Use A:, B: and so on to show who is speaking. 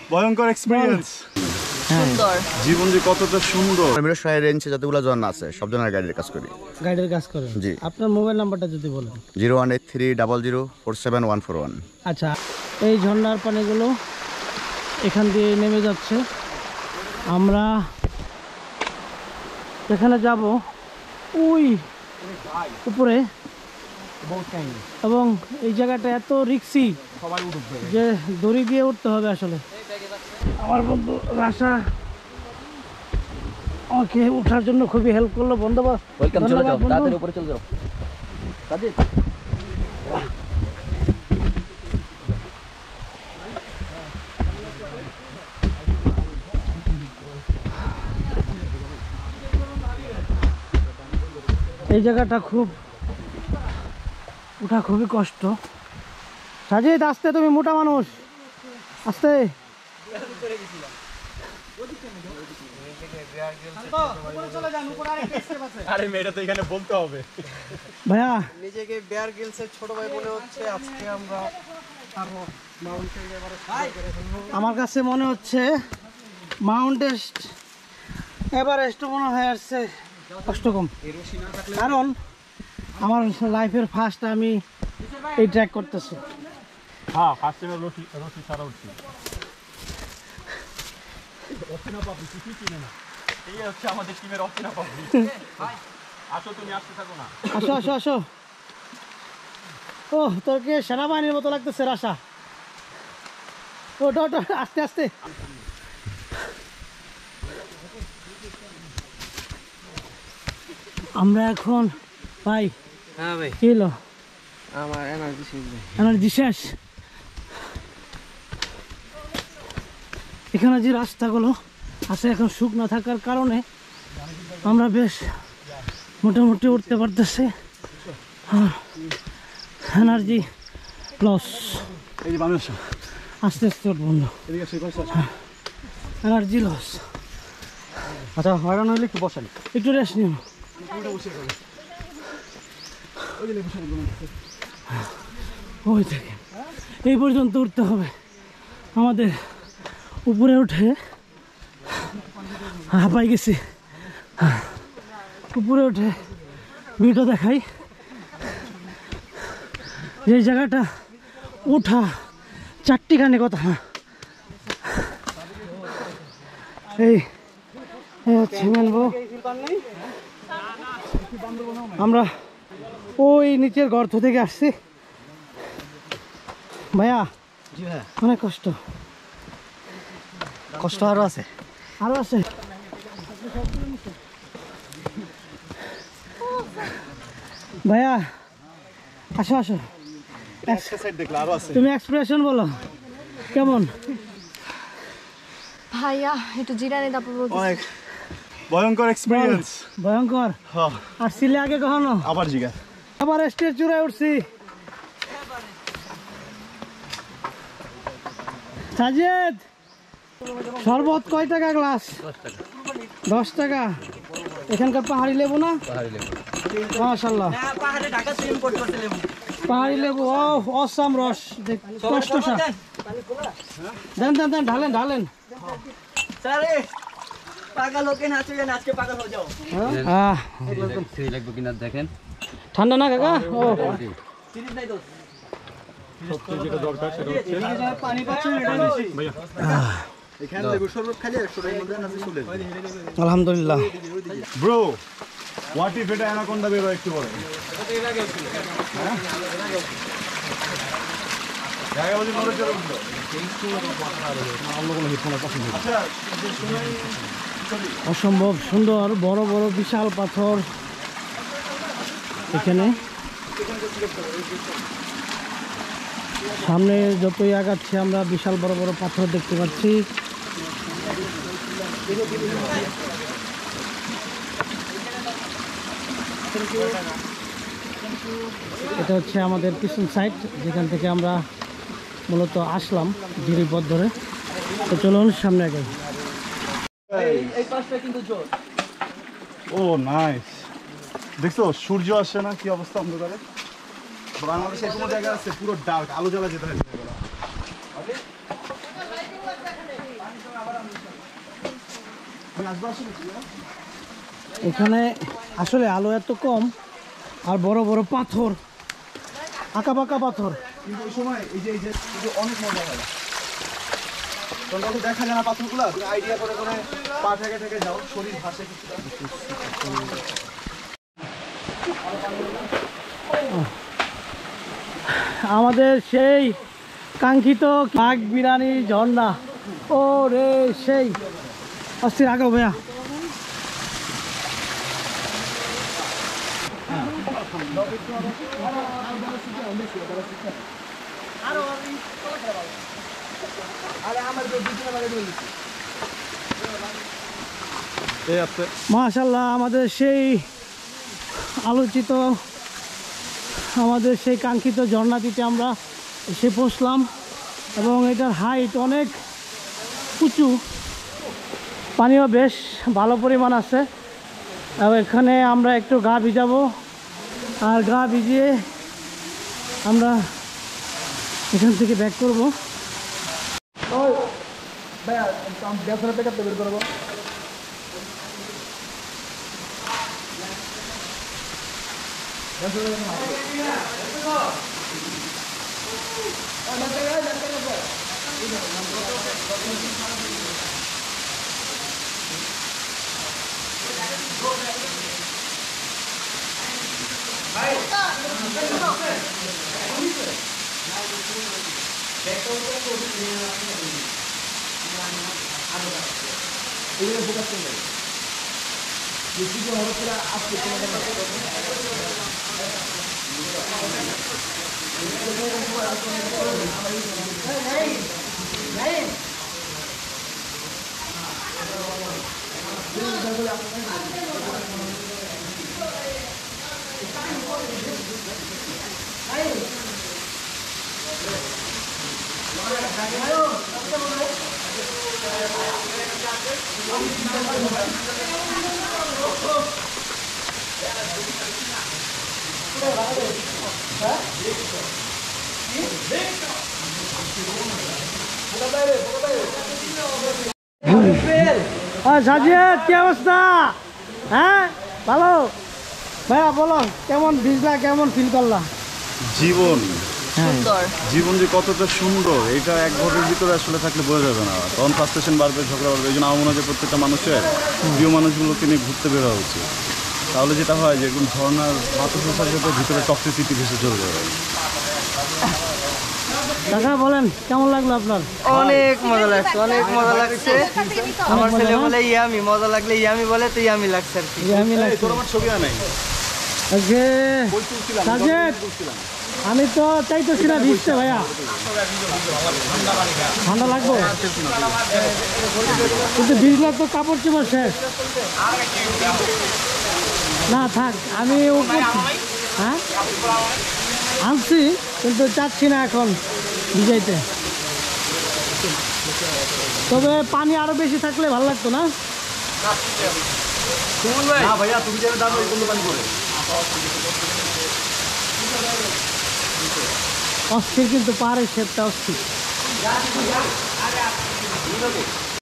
A: ভয়ঙ্কর এক্সপেরিয়েন্স।
B: সুন্দর
A: জীবন যে কতটা সুন্দর।
C: আমরা শহরের রেঞ্জে যতগুলো জন আছে সব জনের গাইডের কাজ করি।
D: গাইডের কাজ করেন?
C: জি।
D: আপনার মোবাইল নাম্বারটা যদি বলেন।
C: 01830047141।
D: আচ্ছা, এই ঝর্ণার পানিগুলো এখান দিয়ে নেমে যাচ্ছে। আমরা এখানে যাব ওই উপরে, এবং এই জায়গাটা এত রিক্সি যে দড়ি দিয়ে উঠতে হবে। আসলে আমার বন্ধু রাশা আমাকে ওঠার জন্য খুবই হেল্প করলো। ধন্যবাদ। এই জায়গাটা খুব ওঠা খুবই কষ্ট। সাজিদ আস্তে, তুমি মোটা মানুষ, আস্তে।
A: আরে মেয়েটা তো এখানে বলতে হবে।
D: ভাইয়া
E: নিজেকে বেয়ার গিলসের ছোট ভাই মনে হচ্ছে। আজকে আমরা
D: আমার কাছে মনে হচ্ছে মাউন্ট এভারেস্ট মনে হয় আসছে কষ্ট কম। কারণ আমার লাইফের ফার্স্ট আমি এই ট্র্যাক করতেছি।
A: হ্যাঁ, ফার্স্ট টাইম রশি ছাড়া উঠছি। অচেনা পাবলিক কিছুই চিনে না। এই হচ্ছে আমাদের টিমের অচেনা পাবলিক। আসো, তুমি আসতে থাকো না।
D: আসো আসো আসো। ও, তোর কি সেনাবাহিনীর মতো লাগতেছে রাশা। ও ডট আস্তে আস্তে। আমরা এখন ভাই।
E: হ্যাঁ ভাই,
D: কি হলো?
E: আমার এনার্জি শেষ ভাই।
D: এনার্জি শেষ। এখানে যে রাস্তাগুলো আছে এখন শুকনো থাকার কারণে আমরা বেশ মোটামুটি উঠতে পারতেছি। Energy loss.
A: এই যে মানুষ
D: আস্তে আস্তে উঠবো, এনার্জি লস।
A: আচ্ছা, হয়রান হইলে একটু বসেন,
D: একটু রেস্ট নিও। ওই থেকে এই পর্যন্ত উঠতে হবে আমাদের। উপরে উঠে হাঁপাই গেছি। উপরে উঠে ভিডিও দেখাই। যে জায়গাটা উঠা চারটিখানি কথা। এই হচ্ছে মেলবো। আমরা ওই নিচের গর্ত থেকে আসছি। ভাইয়া অনেক কষ্ট।
C: কষ্ট আরো আছে,
D: আরো আছে। ভাইয়া আসো আসো। তুমি এক্সপ্রেশন বলো কেমন?
B: ভাইয়া একটু জিরানি তারপর বলছি।
A: অনেক ভয়ঙ্কর এক্সপেরিয়েন্স।
D: ভয়ঙ্কর। আসছিলে আগে কখনো?
A: আবার জিগা,
D: আবার স্টেজ চূড়ায় উঠছি। সাজিদ, শরবত কয় টাকা গ্লাস? 10 টাকা। এখানকার পাহাড়ি লেবু না? মাশাআল্লাহ, পাহাড়ি লেবু। ও অসাম রস, কষ্ট। দেন দেন দেন, ঢালেন ঢালেন। ঠান্ডা না কাকা? ও আলহামদুলিল্লাহ।
A: ব্রো, হোয়াট ইফ এটা অ্যানাকোন্ডা বের হয় একটু বলে।
D: অসম্ভব সুন্দর বড় বড় বিশাল পাথর এখানে। সামনে যতই আগাচ্ছি আমরা বিশাল বড় বড় পাথর দেখতে পাচ্ছি। এটা হচ্ছে আমাদের পিছন সাইড, যেখান থেকে আমরা মূলত আসলাম জিরিপথ ধরে। তো চলুন সামনে আগে।
A: ও নাইস, দেখছো সূর্য আসছে না? কি অবস্থা অন্ধকারে। বাংলাদেশে কোনো জায়গা আছে পুরো ডার্ক, আলো জ্বালা যেতে হয়।
D: এখানে আসলে আলো এত কম আর বড় বড় পাথর, আঁকা বাঁকা পাথর।
E: কিন্তু ওই সময় এই যে অনেক মজা হয়, তখন দেখা যায় না পাথরগুলা, তুমি আইডিয়া করে করে পা থেকে থেকে যাও, শরীর ভাসে কিছুটা।
D: আমাদের সেই কাঙ্ক্ষিত বাগবিরানি ঝর্ণা। ও রে সেই অস্থির, আগে ভাইয়া। মাশাআল্লাহ, আমাদের সেই আলোচিত, আমাদের সেই কাঙ্ক্ষিত ঝর্ণাটিতে আমরা এসে পৌঁছলাম এবং এটার হাইট অনেক উঁচু, পানিও বেশ ভালো পরিমাণ আছে। এবং এখানে আমরা একটু গা ভিজাবো, আর গা ভিজিয়ে আমরা এখান থেকে ব্যাক করবো। সাজিদ, কি অবস্থা? হ্যাঁ, ভালো ভাইয়া, বলো কেমন ভিজলা, কেমন ফিল করলা?
C: জীবন
B: সুন্দর।
C: জীবন যে কতটা সুন্দর এটা এক ঘরের ভিতরে আসলে থাকলে বোঝা যাবে না। তখন ফ্রাস্ট্রেশন বাড়বে, ঝগড়া বাড়বে। এই জন্য আমার মনে হয় যে প্রত্যেকটা মানুষের প্রিয় মানুষগুলোকে নিয়ে ঘুরতে বের হওয়া উচিত। তাহলে যেটা হয় যে এরকম ঝর্ণার বাতাসের সাথে সাথে ভিতরে টক্সিসিটি ভেসে চলে যাবে।
D: কাকা বলেন, কেমন লাগলো আপনার?
E: অনেক মজা লাগছে, অনেক মজা লাগছে। আমার ছেলে বলে ইয়ামি, মজা লাগলে ইয়ামি বলে, তো ইয়ামি লাগছে আর কি।
D: আমি লাগছে।
C: তোর আমার ছবি আনাই
D: সাজিদ, আমি তো চাইতেছি না ভিজতে ভাইয়া, ঠান্ডা লাগবে কিন্তু ভিজলে তো কাপড় চোপড় শেষ। না থাক, আমি উপর, হ্যাঁ আনছি কিন্তু চাচ্ছি না এখন ভিজাইতে। তবে পানি আরো বেশি থাকলে ভালো লাগতো না?
C: ভাইয়া তুমি যেন দাম পানি করে
D: অস্থির, কিন্তু পাহাড়ের শেপটা অস্থির।